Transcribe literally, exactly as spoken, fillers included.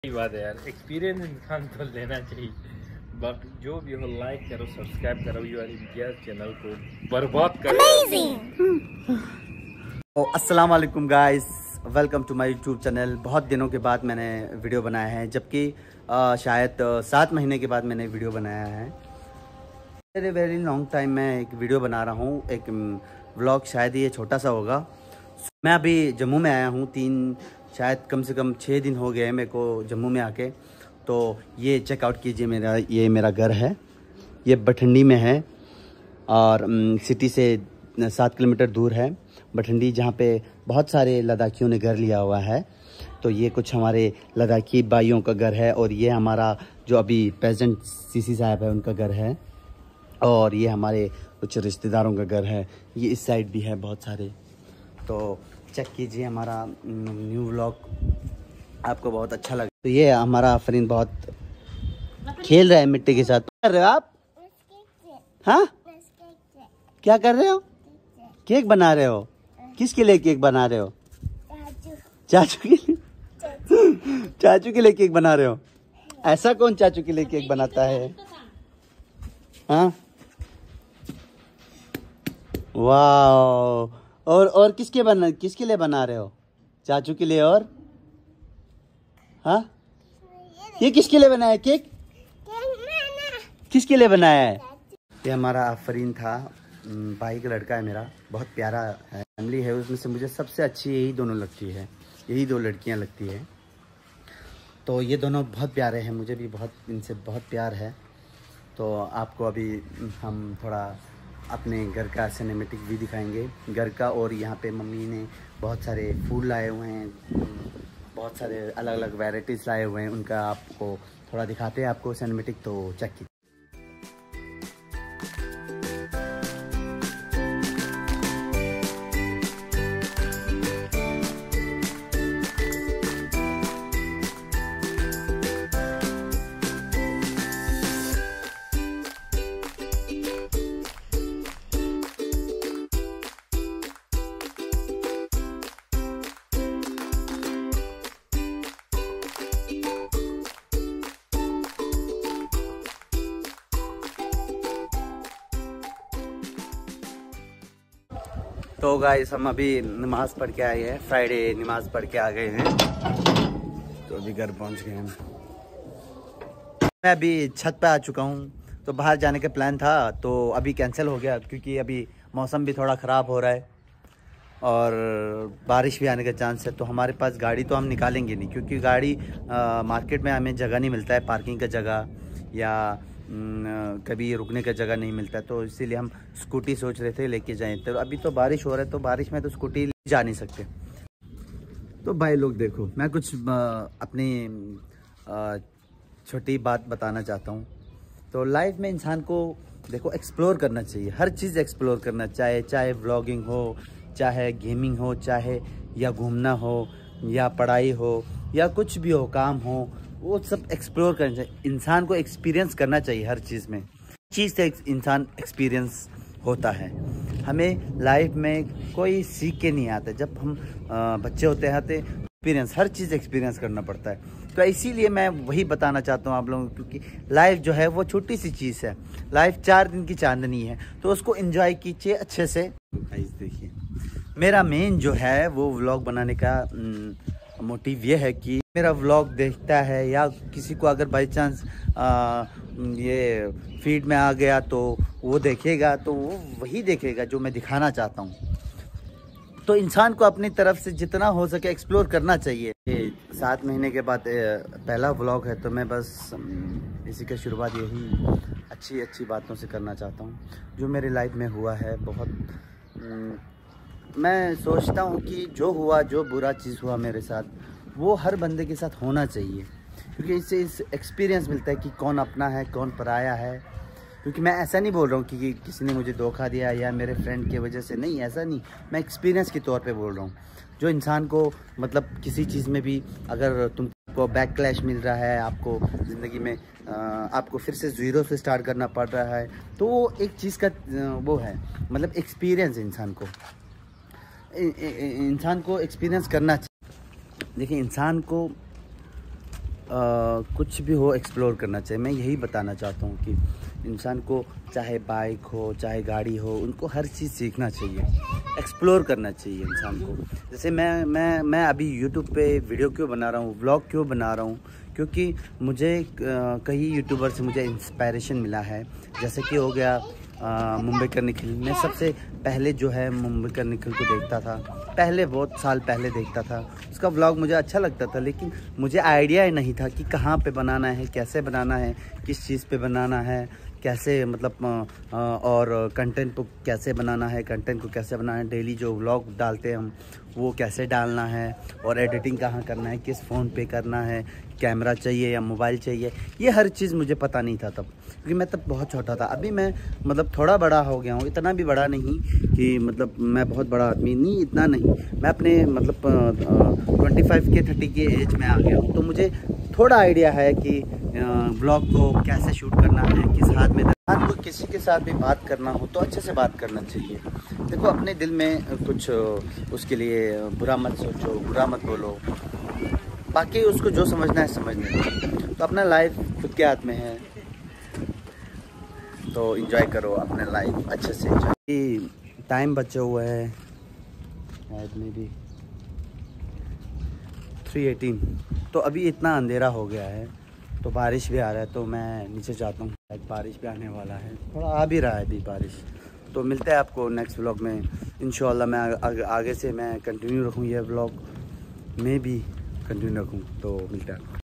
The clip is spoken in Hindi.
सही बात है यार, एक्सपीरियंस इंसान को लेना चाहिए। बाकी जो भी हो, लाइक करो, सब्सक्राइब करो यार, इम्तियाज चैनल को बर्बाद करो। अस्सलाम वालेकुम guys, welcome to my YouTube channel. बहुत दिनों के बाद मैंने वीडियो बनाया है, जबकि शायद सात महीने के बाद मैंने वीडियो बनाया है। वेरी वेरी लॉन्ग टाइम मैं एक वीडियो बना रहा हूँ, एक व्लॉग। शायद ये छोटा सा होगा। मैं अभी जम्मू में आया हूँ, तीन शायद कम से कम छः दिन हो गए मेरे को जम्मू में आके। तो ये चेकआउट कीजिए, मेरा ये मेरा घर है, ये बठंडी में है और सिटी से सात किलोमीटर दूर है बठंडी, जहाँ पे बहुत सारे लद्दाखियों ने घर लिया हुआ है। तो ये कुछ हमारे लद्दाखी भाइयों का घर है और ये हमारा जो अभी प्रेसिडेंट सीसी साहब है उनका घर है, और ये हमारे कुछ रिश्तेदारों का घर है। ये इस साइड भी है बहुत सारे। तो चेक कीजिए हमारा न्यू व्लॉग, आपको बहुत अच्छा लगा। तो ये हमारा आफरीन बहुत खेल रहा है मिट्टी के साथ। कर रहे हो आप? हाँ, क्या कर रहे हो? केक बना रहे हो? किसके लिए केक बना रहे हो? चाचू के लिए। चाचू के लिए केक बना रहे हो? ऐसा कौन चाचू के लिए केक बनाता है? हाँ, वाह। और और किसके बना किसके लिए बना रहे हो? चाचू के लिए। और हाँ, ये किसके लिए बनाया केक? किसके लिए बनाया है? ये हमारा आफरीन था, भाई का लड़का है मेरा, बहुत प्यारा है। फैमिली है, उसमें से मुझे सबसे अच्छी यही दोनों लगती है, यही दो लड़कियां लगती है। तो ये दोनों बहुत प्यारे हैं, मुझे भी बहुत इनसे बहुत प्यार है। तो आपको अभी हम थोड़ा अपने घर का सिनेमेटिक भी दिखाएंगे, घर का। और यहाँ पे मम्मी ने बहुत सारे फूल लाए हुए हैं, बहुत सारे अलग अलग वैराइटीज़ लाए हुए हैं, उनका आपको थोड़ा दिखाते हैं आपको सिनेमेटिक। तो चेक कीजिए। तो गाइस, हम अभी नमाज़ पढ़ के आए हैं, फ्राइडे नमाज़ पढ़ के आ गए हैं। तो अभी घर पहुंच गए हैं। मैं अभी छत पे आ चुका हूं। तो बाहर जाने का प्लान था, तो अभी कैंसिल हो गया, क्योंकि अभी मौसम भी थोड़ा ख़राब हो रहा है और बारिश भी आने का चांस है। तो हमारे पास गाड़ी तो हम निकालेंगे नहीं, क्योंकि गाड़ी आ, मार्केट में हमें जगह नहीं मिलता है, पार्किंग का जगह या कभी रुकने का जगह नहीं मिलता। तो इसीलिए हम स्कूटी सोच रहे थे लेके जाएं। तो अभी तो बारिश हो रहा है, तो बारिश में तो स्कूटी जा नहीं सकते। तो भाई लोग देखो, मैं कुछ अपनी छोटी बात बताना चाहता हूँ। तो लाइफ में इंसान को देखो एक्सप्लोर करना चाहिए, हर चीज़ एक्सप्लोर करना चाहिए, चाहे व्लॉगिंग हो, चाहे गेमिंग हो, चाहे या घूमना हो, या पढ़ाई हो, या कुछ भी हो, काम हो, वो सब एक्सप्लोर करना चाहिए। इंसान को एक्सपीरियंस करना चाहिए हर चीज़ में। चीज़ से इंसान एक्सपीरियंस होता है। हमें लाइफ में कोई सीख के नहीं आता। जब हम आ, बच्चे होते हैं तो एक्सपीरियंस, हर चीज़ एक्सपीरियंस करना पड़ता है। तो इसीलिए मैं वही बताना चाहता हूँ आप लोगों को, क्योंकि लाइफ जो है वो छोटी सी चीज़ है। लाइफ चार दिन की चांदनी है, तो उसको एंजॉय कीजिए अच्छे से। देखिए, मेरा मेन जो है वो व्लॉग बनाने का मोटिव ये है कि मेरा व्लॉग देखता है या किसी को अगर बाई चांस ये फीड में आ गया तो वो देखेगा, तो वो वही देखेगा जो मैं दिखाना चाहता हूँ। तो इंसान को अपनी तरफ से जितना हो सके एक्सप्लोर करना चाहिए। ये सात महीने के बाद पहला व्लॉग है, तो मैं बस इसी की शुरुआत यही अच्छी अच्छी बातों से करना चाहता हूँ जो मेरी लाइफ में हुआ है। बहुत मैं सोचता हूँ कि जो हुआ, जो बुरा चीज़ हुआ मेरे साथ, वो हर बंदे के साथ होना चाहिए, क्योंकि इससे इस एक्सपीरियंस मिलता है कि कौन अपना है, कौन पराया है। क्योंकि मैं ऐसा नहीं बोल रहा हूँ कि, कि किसी ने मुझे धोखा दिया या मेरे फ्रेंड की वजह से, नहीं, ऐसा नहीं। मैं एक्सपीरियंस के तौर पे बोल रहा हूँ। जो इंसान को मतलब किसी चीज़ में भी अगर तुमको बैक क्लैश मिल रहा है, आपको ज़िंदगी में आ, आपको फिर से ज़ीरो से स्टार्ट करना पड़ रहा है, तो वो एक चीज़ का वो है, मतलब एक्सपीरियंस इंसान को इंसान को एक्सपीरियंस करना चाहिए। देखिए, इंसान को कुछ भी हो एक्सप्लोर करना चाहिए। मैं यही बताना चाहता हूँ कि इंसान को चाहे बाइक हो चाहे गाड़ी हो, उनको हर चीज़ सीखना चाहिए, एक्सप्लोर करना चाहिए इंसान को। जैसे मैं मैं मैं अभी यूट्यूब पे वीडियो क्यों बना रहा हूँ, व्लॉग क्यों बना रहा हूँ, क्योंकि मुझे कई यूट्यूबर से मुझे इंस्पायरेशन मिला है। जैसे कि हो गया मुंबई का निखिल। मैं सबसे पहले जो है मुंबई का निखिल को देखता था, पहले बहुत साल पहले देखता था। उसका व्लॉग मुझे अच्छा लगता था, लेकिन मुझे आइडिया ही नहीं था कि कहाँ पे बनाना है, कैसे बनाना है, किस चीज़ पे बनाना है, कैसे मतलब और कंटेंट को कैसे बनाना है, कंटेंट को कैसे बनाना है, डेली जो व्लॉग डालते हैं हम वो कैसे डालना है, और एडिटिंग कहाँ करना है, किस फ़ोन पे करना है, कैमरा चाहिए या मोबाइल चाहिए, ये हर चीज़ मुझे पता नहीं था तब, क्योंकि मैं तब बहुत छोटा था। अभी मैं मतलब थोड़ा बड़ा हो गया हूँ, इतना भी बड़ा नहीं कि मतलब मैं बहुत बड़ा आदमी नहीं, इतना नहीं। मैं अपने मतलब ट्वेंटी फाइव के थर्टी के एज में आ गया हूँ, तो मुझे थोड़ा आइडिया है कि ब्लॉग को कैसे शूट करना है, किस हाथ में। आपको किसी के साथ भी बात करना हो तो अच्छे से बात करना चाहिए। देखो, अपने दिल में कुछ उसके लिए बुरा मत सोचो, बुरा मत बोलो, बाकी उसको जो समझना है समझने। तो अपना लाइफ खुद के हाथ में है, तो एंजॉय करो अपने लाइफ अच्छे से। एंजॉय। टाइम बचा हुआ है शायद में भी थ्री एटीन, तो अभी इतना अंधेरा हो गया है, तो बारिश भी आ रहा है, तो मैं नीचे जाता हूँ। शायद बारिश भी आने वाला है, थोड़ा आ भी रहा है अभी बारिश। तो मिलते हैं आपको नेक्स्ट व्लॉग में इंशाल्लाह। मैं आग, आगे से मैं कंटिन्यू रखूँ, ये व्लॉग में भी कंटिन्यू रखूँ। तो मिलते हैं।